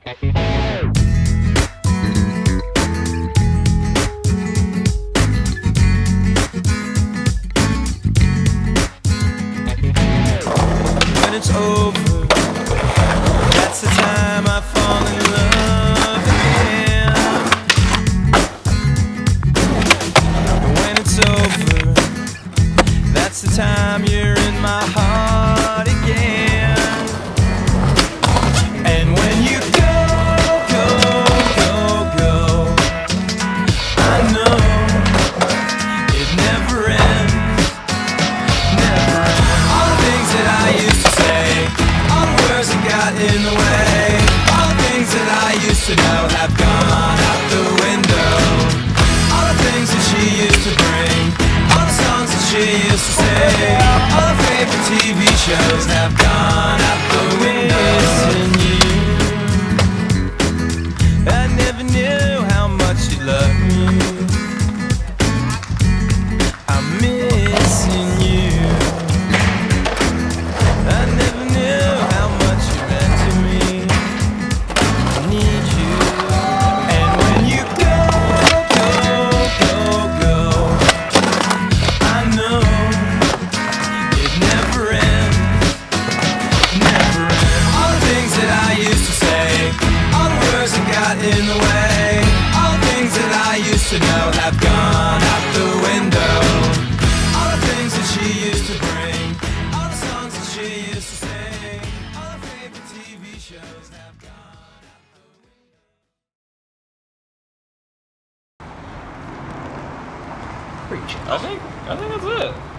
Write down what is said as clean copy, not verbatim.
When it's over, that's the time I fall in love again. And when it's over, that's the time you're in my heart again. And when you go, go, go, go, I know it never ends, never ends. All the things that I used to say, all the words that got in the way, all the things that I used to know have gone out the window. All the things that she used to bring, all the songs that she used to sing, all the favorite TV shows have gone out the window. Missing you, I never knew how much you loved me. I'm missing you, I never knew how much you meant to me. I need you. And when you go, go, go, go, I know it never ends, never ends. All the things that I used to say, all the words that got in the way, all the things that I used to know have gone out the window. All the things that she used to bring, all the songs that she used to sing, all the favorite TV shows have gone out the window. Pretty chill. I think that's it.